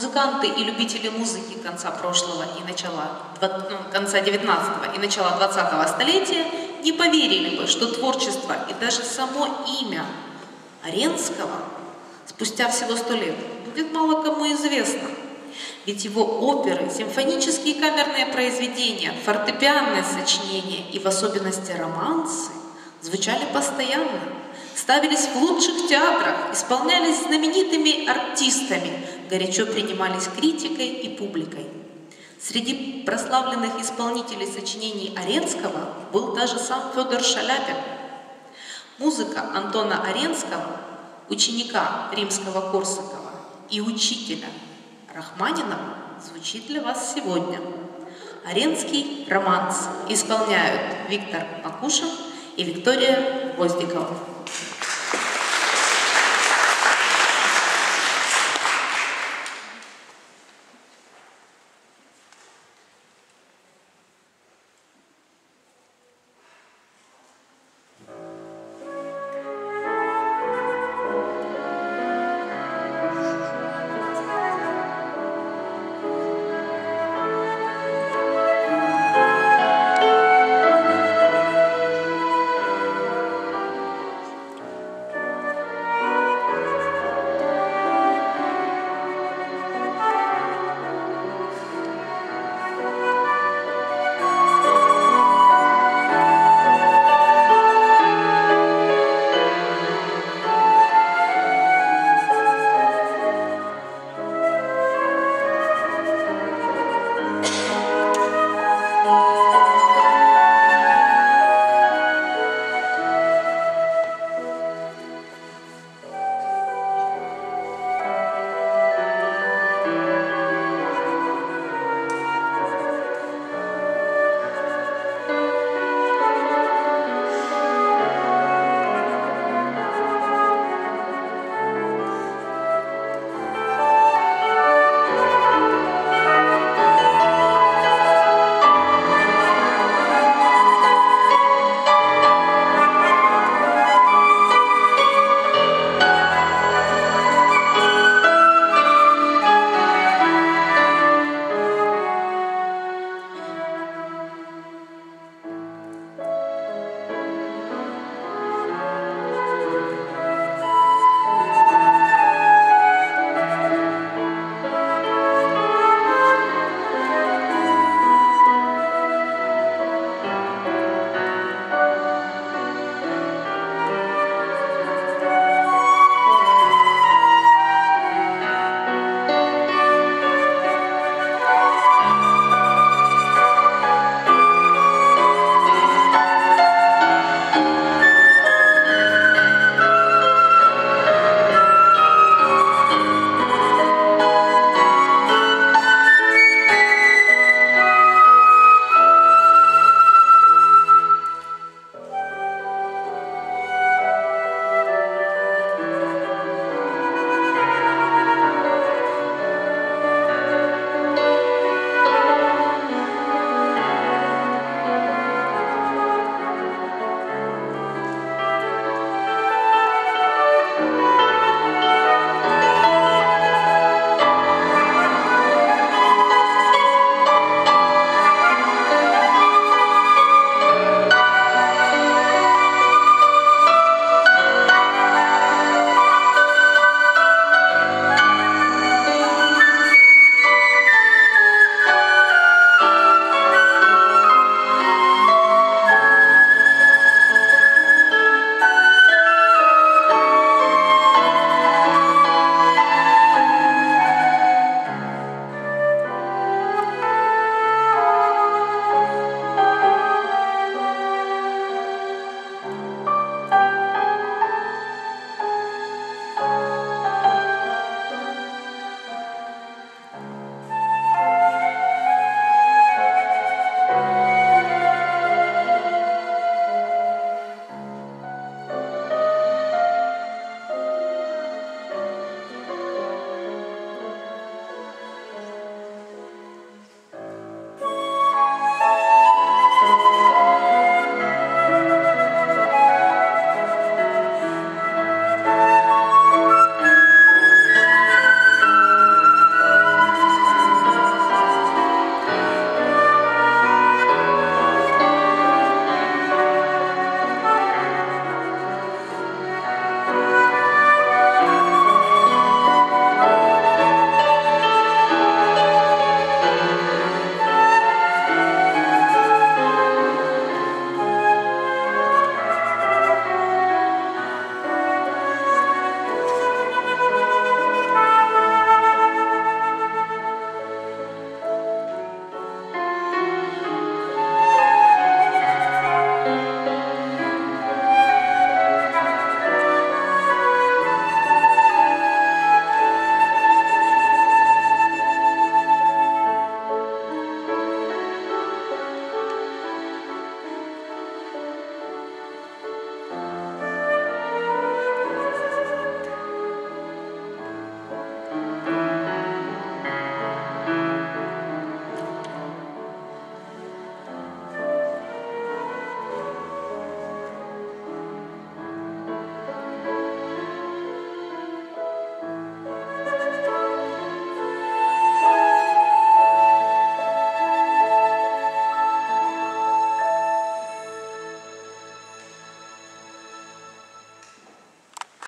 Музыканты и любители музыки конца прошлого и конца 19 и начала 20 столетия не поверили бы, что творчество и даже само имя Аренского спустя всего 100 лет будет мало кому известно. Ведь его оперы, симфонические и камерные произведения, фортепианные сочинения и в особенности романсы звучали постоянно, ставились в лучших театрах, исполнялись знаменитыми артистами, горячо принимались критикой и публикой. Среди прославленных исполнителей сочинений Аренского был даже сам Федор Шаляпин. Музыка Антона Аренского, ученика Римского-Корсакова и учителя Рахманинова, звучит для вас сегодня. Аренский романс исполняют Виктор Макушин и Виктория Гвоздикова.